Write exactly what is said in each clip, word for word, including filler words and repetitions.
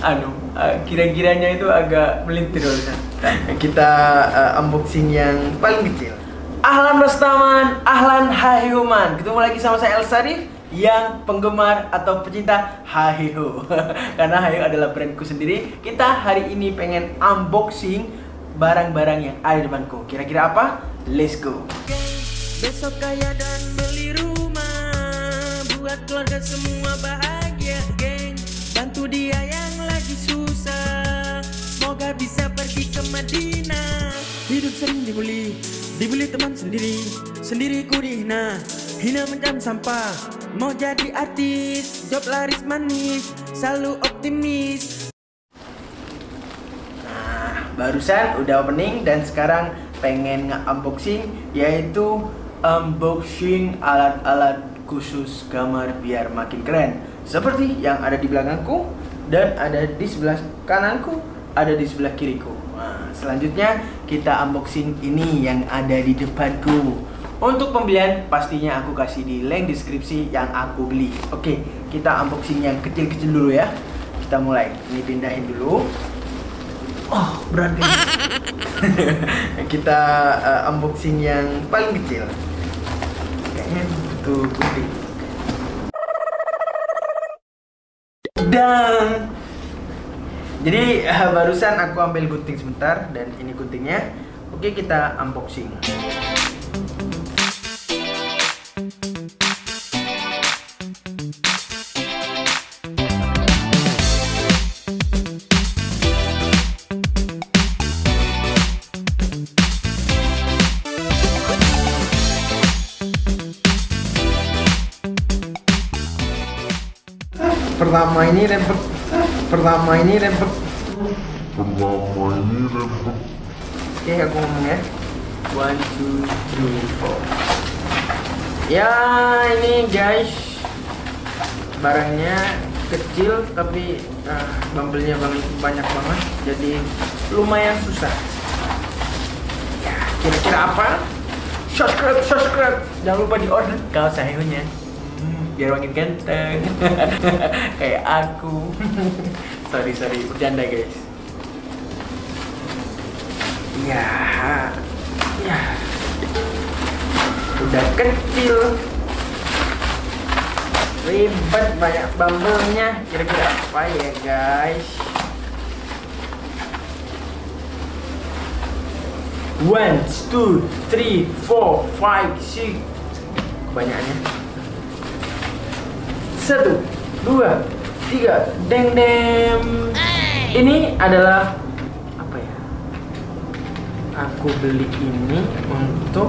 anu uh, kira-kiranya itu agak melintir. Kita uh, unboxing yang paling kecil. Ahlan Rostaman, ahlan Hahihuman. Ketemu lagi sama saya El Sarif yang penggemar atau pecinta Hahihu. Karena Hahihu adalah brandku sendiri. Kita hari ini pengen unboxing barang-barang yang ada di depanku. Kira-kira apa? Let's go. Besok kaya dan beli rumah, buat keluarga semua bahagia, geng. Bantu dia yang lagi susah, semoga bisa pergi ke Madinah. Hidup sering dibully, dibully teman sendiri, sendiri ku dihina, hina mencam sampah. Mau jadi artis, job laris manis, selalu optimis. Nah, barusan udah opening dan sekarang pengen nge-unboxing, yaitu unboxing alat-alat khusus kamar biar makin keren. Seperti yang ada di belakangku dan ada di sebelah kananku, ada di sebelah kiriku. Nah, selanjutnya kita unboxing ini yang ada di depanku. Untuk pembelian pastinya aku kasih di link deskripsi yang aku beli. Oke, kita unboxing yang kecil-kecil dulu ya. Kita mulai. Ini pindahin dulu. Oh, berat guys. Kita uh, unboxing yang paling kecil. Kayaknya butuh gunting. Dan jadi uh, barusan aku ambil gunting sebentar dan ini guntingnya. Oke, kita unboxing. Pertama ini rempet. Pertama ini rempet. Pertama ini rempet. Oke, aku ngomong ya. One, two, three, four. Ya, ini guys, barangnya kecil tapi uh, bumble-nya banyak banget, jadi lumayan susah. Ya, kira-kira apa? Subscribe, subscribe. Jangan lupa di order kaos Hahihunya. Hmm, biar makin ganteng. Kayak aku. sorry, sorry, bercanda guys. Ya, ya, udah kecil, ribet, banyak bumble-nya. Kira-kira apa ya guys? One, two, three, four, five, six. Kebanyakannya. Satu, dua, tiga, deng deng. Ini adalah apa ya? Aku beli ini untuk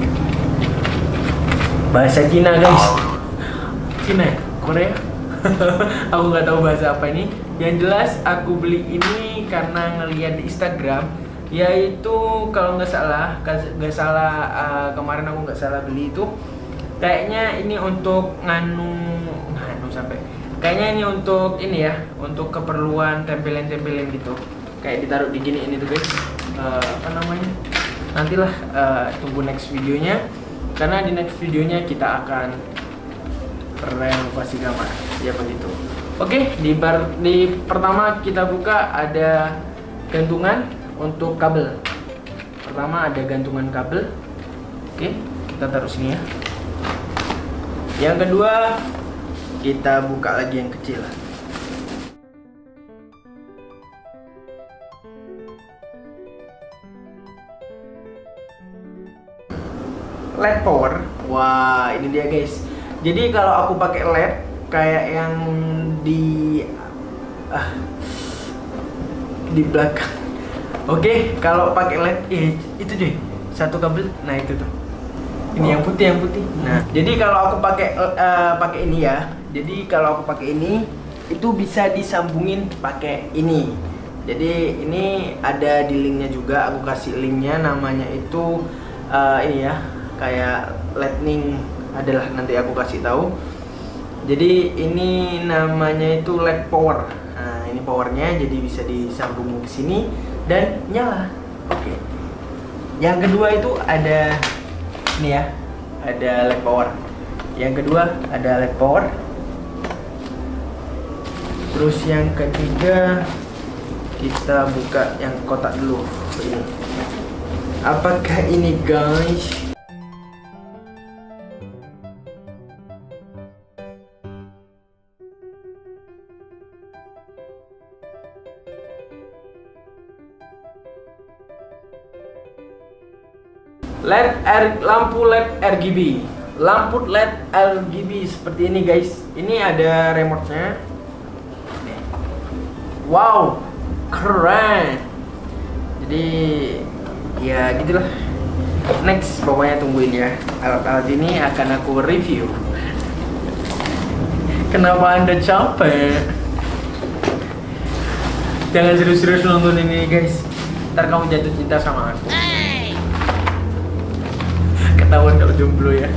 bahasa Cina guys. Cina ya? Korea? Aku nggak tahu bahasa apa ini. Yang jelas aku beli ini karena ngeliat di Instagram, yaitu kalau nggak salah nggak salah uh, kemarin aku nggak salah beli itu kayaknya ini untuk nganu nganu sampai kayaknya ini untuk ini ya, untuk keperluan tempelan-tempelan gitu, kayak ditaruh di gini ini tuh guys. Uh, apa namanya, nantilah uh, tunggu next videonya, karena di next videonya kita akan renovasi kamar ya begitu. Oke, di bar di pertama kita buka ada gantungan untuk kabel. Pertama ada gantungan kabel. Oke, kita taruh sini ya. Yang kedua kita buka lagi yang kecil. L E D power. Wah, ini dia guys. Jadi kalau aku pakai L E D kayak yang di ah, di belakang. Oke, kalau pakai L E D eh, itu deh satu kabel. Nah, itu tuh. Ini yang putih, yang putih. Nah, jadi kalau aku pakai uh, pakai ini ya. Jadi kalau aku pakai ini itu bisa disambungin pakai ini. Jadi ini ada di linknya juga. Aku kasih linknya, namanya itu uh, ini ya, kayak lightning adalah, nanti aku kasih tahu. Jadi ini namanya itu L E D power. Nah, ini powernya, jadi bisa disambung ke sini dan nyala. Oke. Yang kedua itu ada ini ya, ada L E D power. Yang kedua ada L E D power. Terus yang ketiga kita buka yang kotak dulu. Ini. Apakah ini guys? L E D R, lampu L E D R G B. Lampu L E D R G B seperti ini guys. Ini ada remote-nya. Wow, keren. Jadi ya gitulah. Next, pokoknya tungguin ya. Alat-alat ini akan aku review. Kenapa Anda capek? Jangan serius-serius nonton ini guys. Ntar kamu jatuh cinta sama aku. Ketahuan kalau jomblo ya.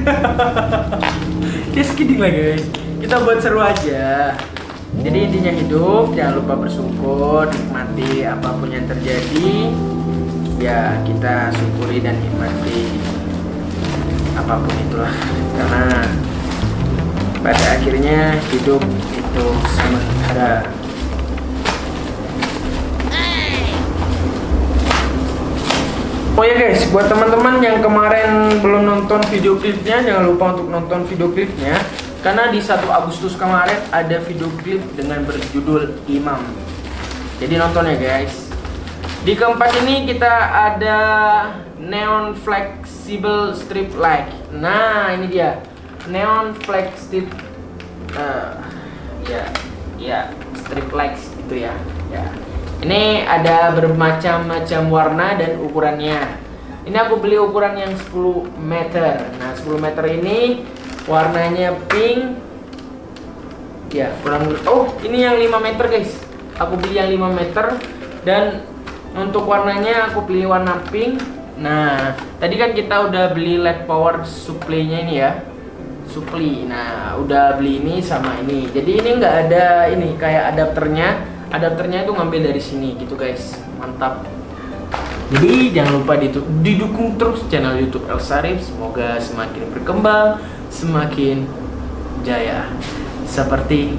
Just kidding lah guys. Kita buat seru aja. Jadi intinya hidup, jangan lupa bersyukur, nikmati apapun yang terjadi. Ya kita syukuri dan nikmati apapun itulah. Karena pada akhirnya hidup itu sementara. Oh ya guys, buat teman-teman yang kemarin belum nonton video klipnya, jangan lupa untuk nonton video klipnya. Karena di satu Agustus kemarin ada video klip dengan berjudul Imam. Jadi nonton ya guys. Di keempat ini kita ada Neon Flexible Strip Light. Nah ini dia Neon Flexible uh, ya ya strip lights itu ya. Ya. Ini ada bermacam-macam warna dan ukurannya. Ini aku beli ukuran yang sepuluh meter. Nah, sepuluh meter ini warnanya pink. Ya, kurang. Oh, ini yang lima meter, guys. Aku beli yang lima meter dan untuk warnanya aku pilih warna pink. Nah, tadi kan kita udah beli L E D power supply-nya ini ya. Supply. Nah, udah beli ini sama ini. Jadi ini nggak ada ini kayak adapternya. Adapternya itu ngambil dari sini gitu guys, mantap. Jadi jangan lupa didukung terus channel YouTube Elsarif, semoga semakin berkembang, semakin jaya. Seperti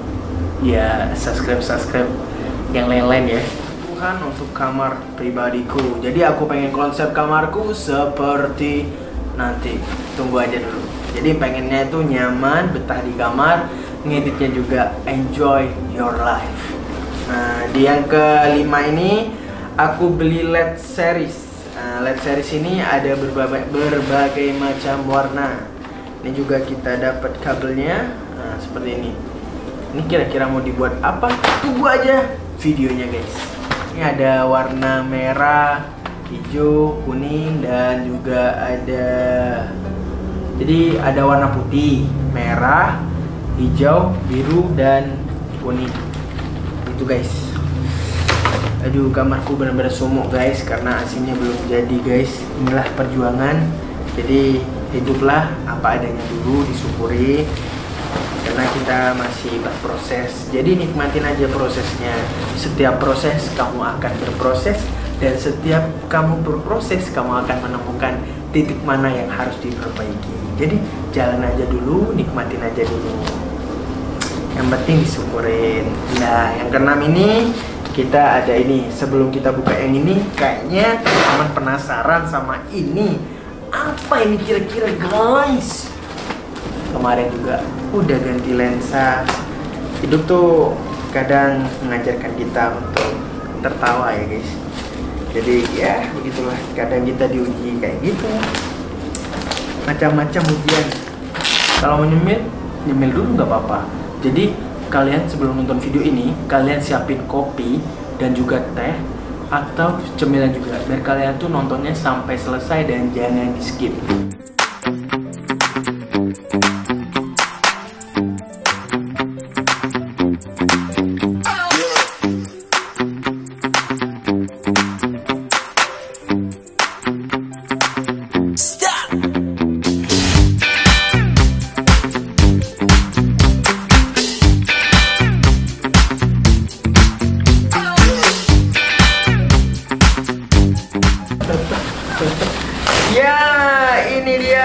ya subscribe subscribe yang lain-lain ya. Tuhan untuk kamar pribadiku. Jadi aku pengen konsep kamarku seperti nanti. Tunggu aja dulu. Jadi pengennya itu nyaman, betah di kamar, ngeditnya juga enjoy your life. Nah, di yang kelima ini aku beli L E D series. Nah, L E D series ini ada berbagai, berbagai macam warna. Ini juga kita dapat kabelnya. Nah, seperti ini. Ini kira-kira mau dibuat apa? Tunggu aja videonya guys. Ini ada warna merah, hijau, kuning, dan juga ada. Jadi ada warna putih, merah, hijau, biru, dan kuning. Itu guys. Aduh, kamarku benar-benar sumuk guys karena A C-nya belum jadi guys. Inilah perjuangan. Jadi hiduplah apa adanya dulu, disyukuri karena kita masih berproses. Jadi nikmatin aja prosesnya. Setiap proses kamu akan berproses dan setiap kamu berproses kamu akan menemukan titik mana yang harus diperbaiki. Jadi jalan aja dulu, nikmatin aja dulu. Yang penting disyukurin. Nah, yang keenam ini kita ada ini. Sebelum kita buka yang ini, kayaknya teman-teman penasaran sama ini. Apa ini kira-kira guys? Kemarin juga udah ganti lensa. Hidup tuh kadang mengajarkan kita untuk tertawa ya guys. Jadi ya begitulah. Kadang kita diuji kayak gitu. Macam-macam ujian. Kalau mau nyemil, nyemil dulu nggak apa-apa. Jadi kalian sebelum nonton video ini, kalian siapin kopi dan juga teh atau cemilan juga biar kalian tuh nontonnya sampai selesai dan jangan di skip. Ya, ini dia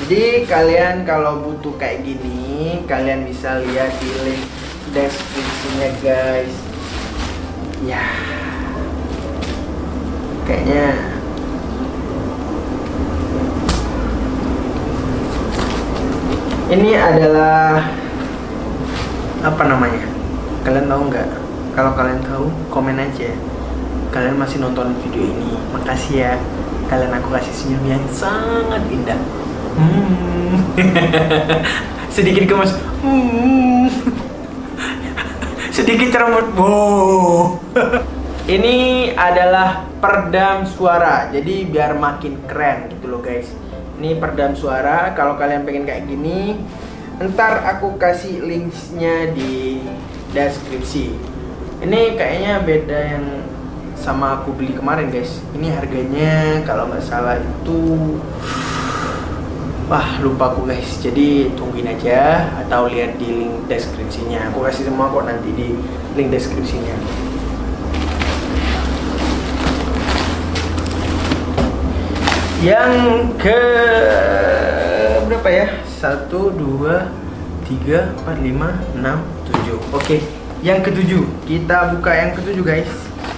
Jadi kalian kalau butuh kayak gini, kalian bisa lihat di link deskripsinya guys. Ya, kayaknya ini adalah apa namanya? Kalian tahu nggak? Kalau kalian tahu, komen aja. Kalian masih nonton video ini, makasih ya. Kalian aku kasih senyum yang sangat indah. Hmm. Sedikit gemes. Hmm. Sedikit ceremut. Wow. Ini adalah peredam suara. Jadi biar makin keren gitu loh guys. Ini peredam suara. Kalau kalian pengen kayak gini, ntar aku kasih linknya di deskripsi. Ini kayaknya beda yang sama aku beli kemarin guys. Ini harganya kalau nggak salah itu, wah lupa aku guys. Jadi tungguin aja atau lihat di link deskripsinya. Aku kasih semua kok nanti di link deskripsinya. Yang ke berapa ya? Satu, dua, tiga, empat, lima, enam, tujuh. Oke, yang ketujuh. Kita buka yang ketujuh guys.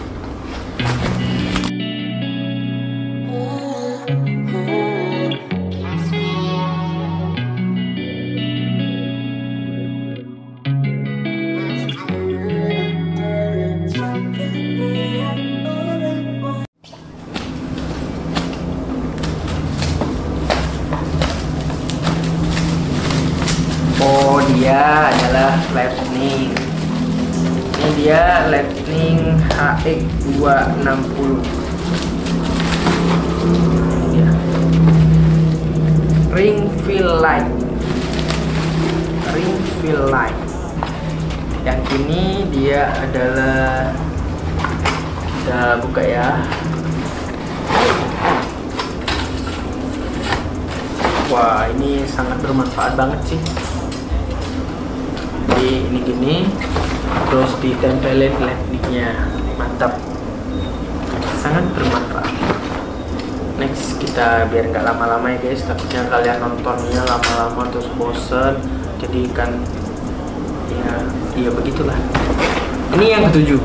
Oh, dia adalah Lightning. Ini dia Lightning H X dua enam nol. Ini dia. Ring Fill Light. Ring Fill Light. Yang ini dia adalah, kita buka ya. Wah, ini sangat bermanfaat banget sih. Jadi ini gini, terus ditempelin lightningnya, mantap, sangat bermanfaat. Next, kita biar nggak lama-lama ya guys, takutnya kalian nontonnya lama-lama terus bosen, jadi kan ya, ya begitulah. Ini yang ketujuh,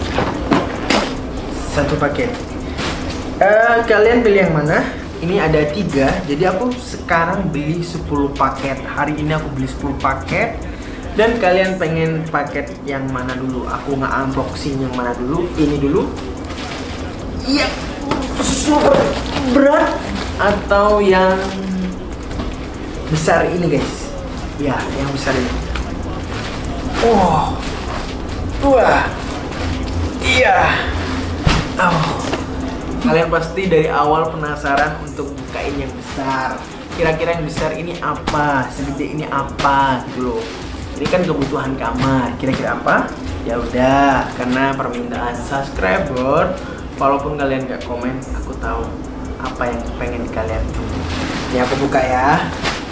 satu paket. Uh, kalian pilih yang mana? Ini ada tiga, jadi aku sekarang beli sepuluh paket. Hari ini aku beli sepuluh paket. Dan kalian pengen paket yang mana dulu? Aku nggak unboxing yang mana dulu? Ini dulu. Iya, super berat atau yang besar ini guys? Ya, yang besar ini. Oh, wah, iya. Oh, kalian pasti dari awal penasaran untuk bukain yang besar. Kira-kira yang besar ini apa? Segede ini apa? Gitu loh. Ini kan kebutuhan kamar. Kira-kira apa? Ya udah, karena permintaan subscriber, walaupun kalian gak komen, aku tahu apa yang pengen kalian tunggu. Ini aku buka ya.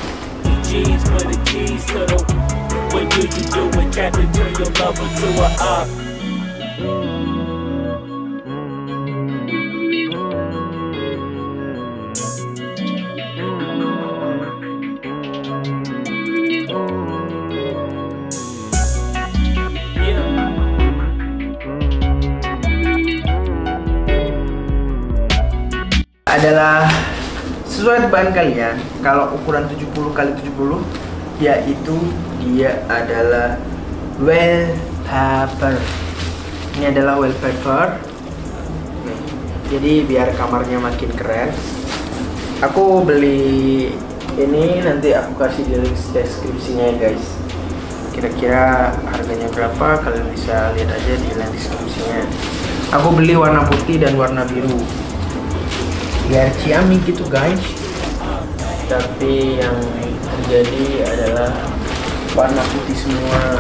Adalah sesuai bahan kalian. Kalau ukuran tujuh puluh kali tujuh puluh, yaitu dia adalah wallpaper. Ini adalah wallpaper. Nih, jadi biar kamarnya makin keren, aku beli ini, nanti aku kasih di link deskripsinya ya guys. Kira-kira harganya berapa, kalian bisa lihat aja di link deskripsinya. Aku beli warna putih dan warna biru, biar ciamik gitu guys. Tapi yang terjadi adalah warna putih semua.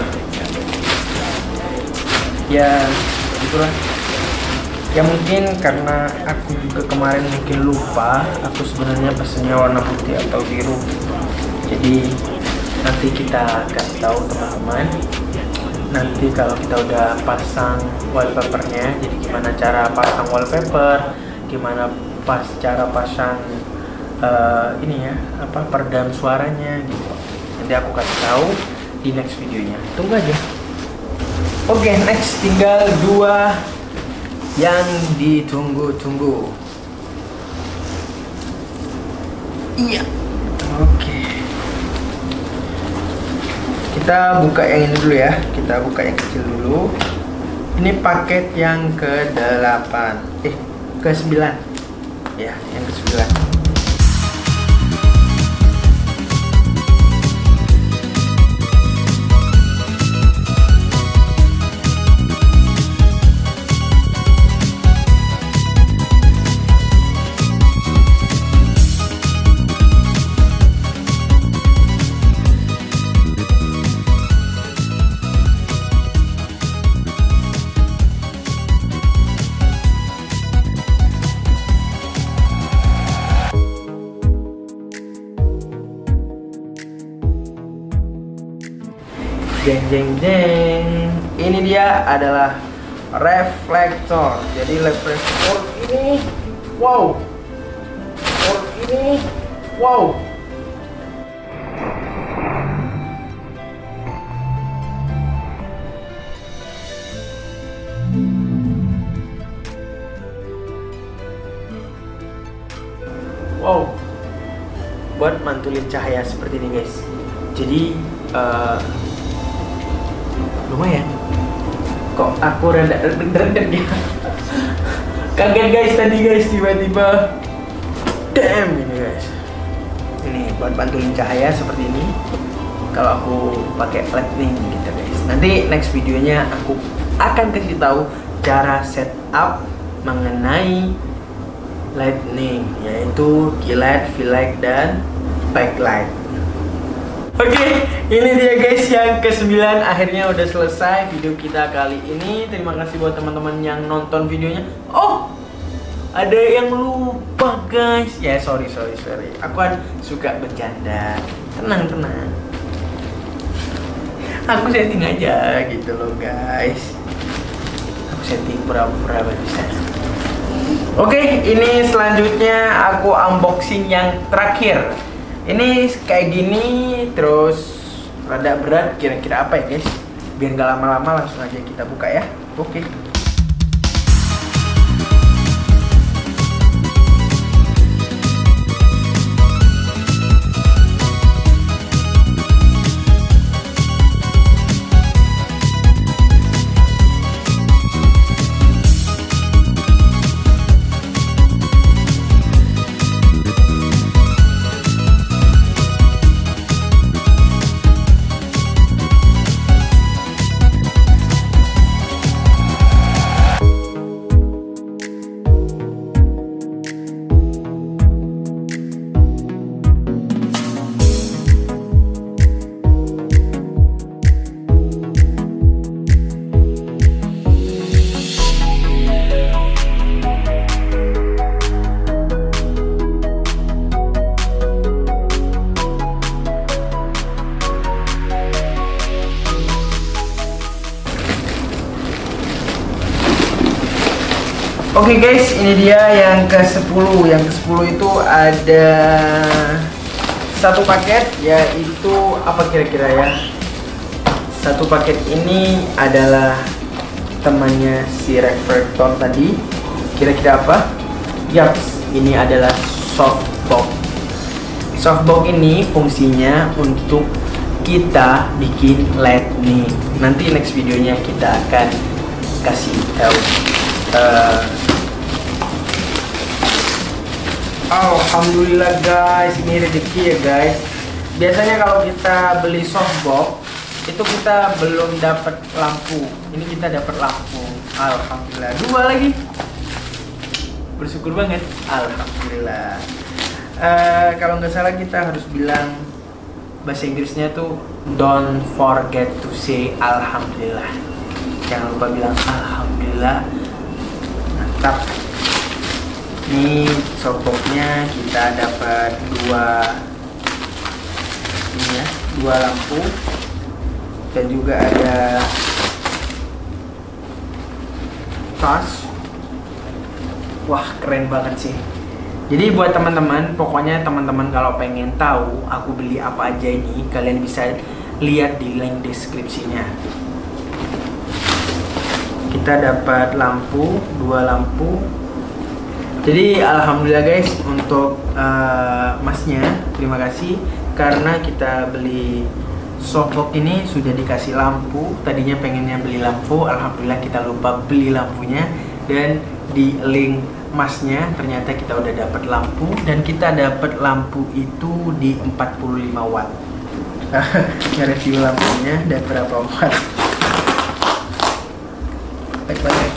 Ya itulah. Ya mungkin karena aku juga kemarin mungkin lupa, aku sebenarnya pesennya warna putih atau biru. Jadi nanti kita kasih tahu teman-teman. Nanti kalau kita udah pasang wallpapernya, jadi gimana cara pasang wallpaper, gimana pas cara pasang uh, ini ya apa peredam suaranya gitu. Nanti aku kasih tahu di next videonya. Tunggu aja. Oke, okay, next tinggal dua yang ditunggu-tunggu. Iya. Oke. Okay. Kita buka yang ini dulu ya. Kita buka yang kecil dulu. Ini paket yang ke delapan. Eh, ke sembilan. Ya, yang ke sembilan. Jeng jeng jeng. Ini dia adalah reflektor. Jadi reflektor ini, wow. Reflektor ini, wow. Wow. Buat mantulin cahaya seperti ini guys. Jadi uh, lumayan. Kok aku rada deg-degan ya. Kaget guys tadi guys, tiba-tiba damn ini guys. Ini buat pantulin cahaya seperti ini. Kalau aku pakai lightning gitu guys. Nanti next videonya aku akan kasih tahu cara setup mengenai lightning, yaitu key light, fill light, dan backlight. Oke, okay, ini dia guys yang kesembilan. Akhirnya udah selesai video kita kali ini. Terima kasih buat teman-teman yang nonton videonya. Oh, ada yang lupa guys. Ya, sorry, sorry, sorry. Aku kan suka bercanda. Tenang, tenang. Aku setting aja gitu loh guys. Aku setting pura-pura bisa. Oke, okay, ini selanjutnya aku unboxing yang terakhir. Ini kayak gini, terus rada berat, kira-kira apa ya guys? Biar nggak lama-lama langsung aja kita buka ya. Oke. Oke okay guys, ini dia yang ke sepuluh. Yang ke sepuluh itu ada satu paket, yaitu apa kira-kira ya? Satu paket ini adalah temannya si reflektor tadi. Kira-kira apa? Yaps, ini adalah softbox. Softbox ini fungsinya untuk kita bikin lightning. Nanti next videonya kita akan kasih tahu. Uh, Alhamdulillah guys, ini rezeki ya guys. Biasanya kalau kita beli softbox itu kita belum dapat lampu. Ini kita dapat lampu. Alhamdulillah. Dua lagi. Bersyukur banget. Alhamdulillah. Uh, kalau nggak salah kita harus bilang bahasa Inggrisnya tuh don't forget to say alhamdulillah. Jangan lupa bilang alhamdulillah. Mantap. Ini softboxnya kita dapat dua ini ya, dua lampu dan juga ada tas. Wah, keren banget sih. Jadi buat teman-teman, pokoknya teman-teman kalau pengen tahu aku beli apa aja ini, kalian bisa lihat di link deskripsinya. Kita dapat lampu, dua lampu. Jadi alhamdulillah guys untuk uh, masnya, terima kasih karena kita beli softbox ini sudah dikasih lampu. Tadinya pengennya beli lampu, alhamdulillah kita lupa beli lampunya, dan di link masnya ternyata kita udah dapat lampu, dan kita dapat lampu itu di empat puluh lima watt. Nge-review lampunya dan berapa watt. Baik-baik.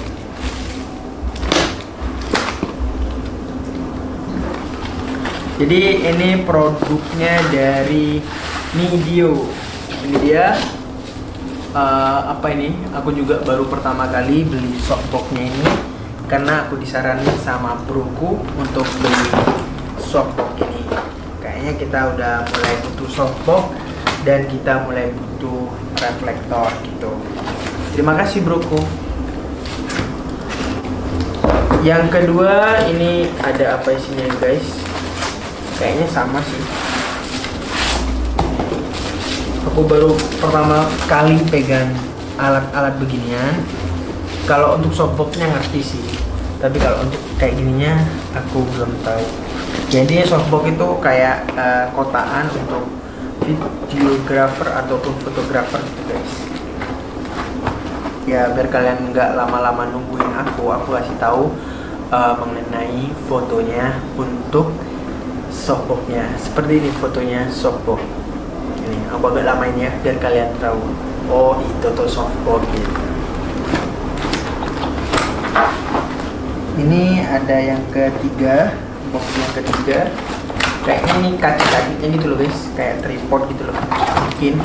Jadi ini produknya dari Mideo. Ini dia. Uh, apa ini? Aku juga baru pertama kali beli softboxnya ini karena aku disaranin sama broku untuk beli softbox ini. Kayaknya kita udah mulai butuh softbox dan kita mulai butuh reflektor gitu. Terima kasih broku. Yang kedua ini ada apa isinya guys? Kayaknya sama sih. Aku baru pertama kali pegang alat-alat beginian. Kalau untuk softboxnya ngerti sih, tapi kalau untuk kayak gininya aku belum tahu. Jadi softbox itu kayak uh, kotaan untuk videographer ataupun fotografer gitu guys. Ya biar kalian nggak lama-lama nungguin aku, aku kasih tahu uh, mengenai fotonya untuk softboxnya. Seperti ini fotonya softbox. Ini aku agak lamain ya biar kalian tahu. Oh itu tuh softbox gitu. Ini ada yang ketiga, box yang ketiga. Kayaknya ini kaki-kakinya gitu loh guys, kayak tripod gitu loh. Mungkin.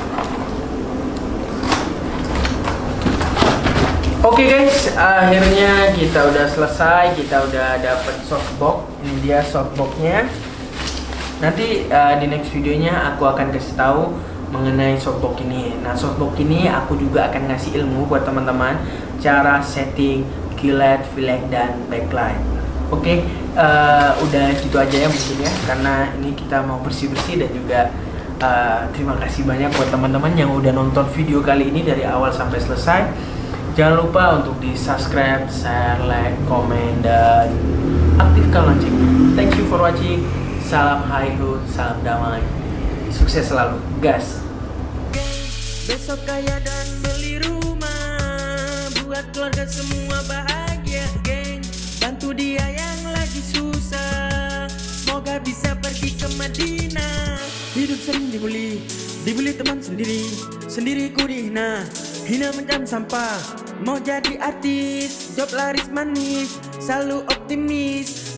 Oke guys, akhirnya kita udah selesai, kita udah dapet softbox. Ini dia softboxnya. Nanti uh, di next videonya aku akan kasih tahu mengenai softbox ini. Nah softbox ini aku juga akan ngasih ilmu buat teman-teman cara setting keylight, fillet, dan backlight. Oke, okay, uh, udah gitu aja ya mungkin ya, karena ini kita mau bersih-bersih, dan juga uh, terima kasih banyak buat teman-teman yang udah nonton video kali ini dari awal sampai selesai. Jangan lupa untuk di subscribe, share, like, komen, dan aktifkan loncengnya. Thank you for watching. Salam haihu, salam damai, sukses selalu, gas. Besok kaya dan beli rumah, buat keluarga semua bahagia, geng. Bantu dia yang lagi susah, semoga bisa pergi ke Madinah. Hidup sering dibully, dibully teman sendiri, sendiri ku dihina, hina mencam sampah. Mau jadi artis, job laris manis, selalu optimis.